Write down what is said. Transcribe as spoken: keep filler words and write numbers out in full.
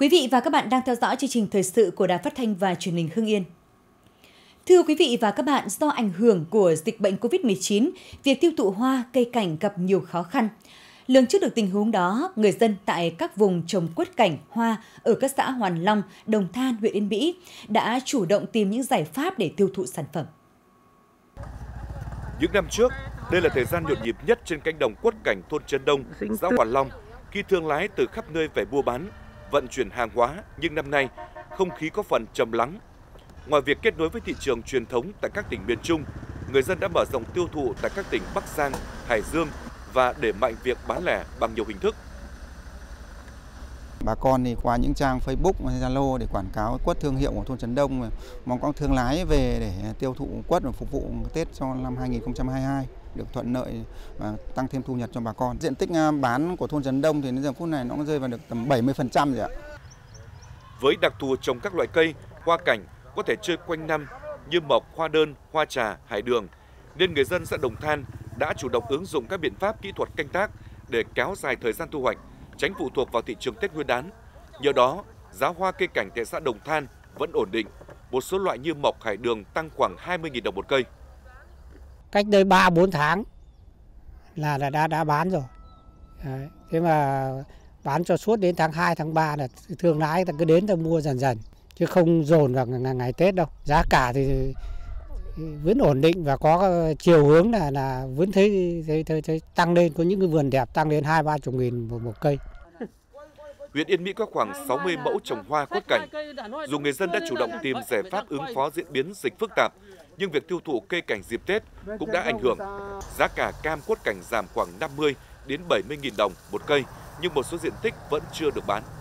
Quý vị và các bạn đang theo dõi chương trình thời sự của Đài Phát thanh và Truyền hình Hưng Yên. Thưa quý vị và các bạn, do ảnh hưởng của dịch bệnh covid mười chín, việc tiêu thụ hoa, cây cảnh gặp nhiều khó khăn. Lường trước được tình huống đó, người dân tại các vùng trồng quất cảnh, hoa ở các xã Hoàn Long, Đồng Than, huyện Yên Mỹ đã chủ động tìm những giải pháp để tiêu thụ sản phẩm. Những năm trước, đây là thời gian nhộn nhịp nhất trên cánh đồng quất cảnh thôn Trấn Đông, xã Hoàn Long, khi thương lái từ khắp nơi về mua bán, vận chuyển hàng hóa, nhưng năm nay, không khí có phần trầm lắng. Ngoài việc kết nối với thị trường truyền thống tại các tỉnh miền Trung, người dân đã mở rộng tiêu thụ tại các tỉnh Bắc Giang, Hải Dương và đẩy mạnh việc bán lẻ bằng nhiều hình thức. Bà con thì qua những trang Facebook, Zalo để quảng cáo quất thương hiệu của thôn Trấn Đông, mong các thương lái về để tiêu thụ quất và phục vụ Tết cho năm hai nghìn không trăm hai mươi hai được thuận lợi và tăng thêm thu nhập cho bà con. Diện tích bán của thôn Trấn Đông thì đến giờ phút này nó rơi vào được tầm bảy mươi phần trăm rồi ạ. Với đặc thù trồng các loại cây, hoa cảnh có thể chơi quanh năm như mộc, hoa đơn, hoa trà, hải đường, nên người dân xã Đồng Than đã chủ động ứng dụng các biện pháp kỹ thuật canh tác để kéo dài thời gian thu hoạch, tránh phụ thuộc vào thị trường Tết Nguyên đán. Nhờ đó, giá hoa cây cảnh tại xã Đồng Than vẫn ổn định. Một số loại như mộc, hải đường tăng khoảng hai mươi nghìn đồng một cây. Cách đây ba bốn tháng là, là đã đã bán rồi. Đấy. Thế mà bán cho suốt đến tháng hai, tháng ba là thương lái ta cứ đến ta mua dần dần, chứ không dồn vào ngày, ngày Tết đâu. Giá cả thì vẫn ổn định và có chiều hướng là là vẫn thấy, thấy, thấy, thấy tăng lên, có những cái vườn đẹp tăng lên hai ba chục nghìn một, một cây. Huyện Yên Mỹ có khoảng sáu mươi mẫu trồng hoa quất cảnh. Dù người dân đã chủ động tìm giải pháp ứng phó diễn biến dịch phức tạp, nhưng việc tiêu thụ cây cảnh dịp Tết cũng đã ảnh hưởng. Giá cả cam quất cảnh giảm khoảng năm mươi đến bảy mươi nghìn đồng một cây, nhưng một số diện tích vẫn chưa được bán.